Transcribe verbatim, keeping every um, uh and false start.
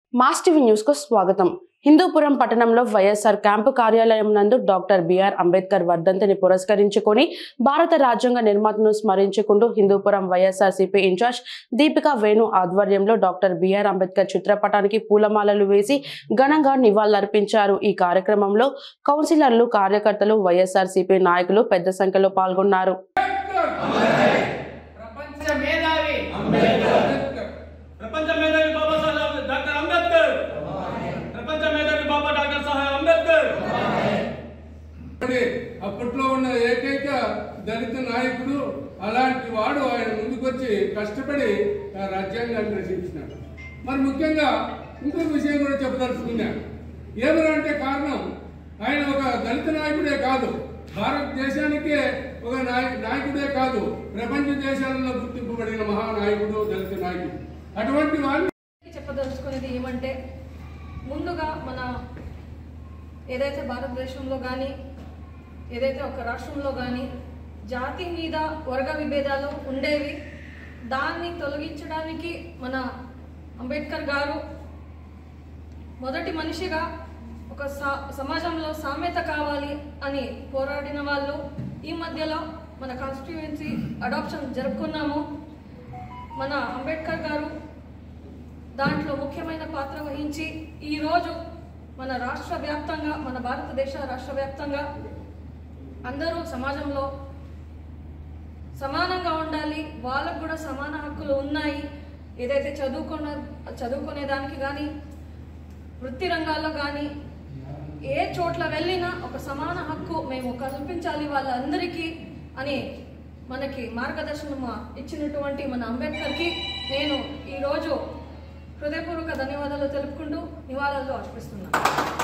Mass TV news కు స్వాగతం। హిందూపురం పట్టణంలో వైఎస్ఆర్ క్యాంపు కార్యాలయం నందు డాక్టర్ బిఆర్ అంబేద్కర్ వర్ధంతిని పురస్కరించుకొని భారత రాజ్యాంగ నిర్మాతను స్మరించుకుంటూ హిందూపురం వైఎస్ఆర్సీపీ ఇన్ఛార్జ్ దీపికా వేణు ఆధ్వర్యంలో డాక్టర్ బిఆర్ అంబేద్కర్ చిత్రపటానికి పూలమాలలు వేసి ఘనంగా నివాళులర్పించారు। ఈ కార్యక్రమంలో కౌన్సిలర్లు, కార్యకర్తలు, వైఎస్ఆర్సీపీ నాయకులు పెద్ద సంఖ్యలో పాల్గొన్నారు। అప్పట్లో ఉన్న ఏకైక దళిత నాయకుడు అలాంటి వాడు ఆయన ముందుకొచ్చి కష్టపడి రాజ్యాంగాన్ని రచించినాడు। మరి ముఖ్యంగా ఇంకొక విషయం కూడా చెప్పదలుచుకున్నాను। ఏమనంటే కారణం ఆయన ఒక దళిత నాయకుడే కాదు, భారతదేశానికే ఒక నాయకుడే కాదు, ప్రపంచ దేశాలలో గుర్తింపబడిన మహానాయకుడు, దళిత నాయకుడు। అటువంటి వారిని చెప్పదలుచుకునేది ఏమంటే, ముందుగా మన ఏదైతే భారతదేశంలో కానీ ఏదైతే ఒక రాష్ట్రంలో కానీ జాతి మీద వర్గ విభేదాలు ఉండేవి, దాన్ని తొలగించడానికి మన అంబేద్కర్ గారు మొదటి మనిషిగా ఒక సమాజంలో సామ్యత కావాలి అని పోరాడిన వాళ్ళు। ఈ మధ్యలో మన కాన్స్టిట్యుయెన్సీ అడాప్షన్ జరుపుకున్నాము। మన అంబేద్కర్ గారు దాంట్లో ముఖ్యమైన పాత్ర వహించి ఈరోజు మన రాష్ట్ర వ్యాప్తంగా, మన భారతదేశ రాష్ట్ర వ్యాప్తంగా అందరూ సమాజంలో సమానంగా ఉండాలి, వాళ్ళకు కూడా సమాన హక్కులు ఉన్నాయి। ఏదైతే చదువుకున్న చదువుకునే దానికి కానీ, వృత్తి రంగాల్లో కానీ, ఏ చోట్ల వెళ్ళినా ఒక సమాన హక్కు మేము కల్పించాలి వాళ్ళందరికీ అని మనకి మార్గదర్శనం ఇచ్చినటువంటి మన అంబేద్కర్కి నేను ఈరోజు హృదయపూర్వక ధన్యవాదాలు తెలుపుకుంటూ నివాళులు అర్పిస్తున్నాను।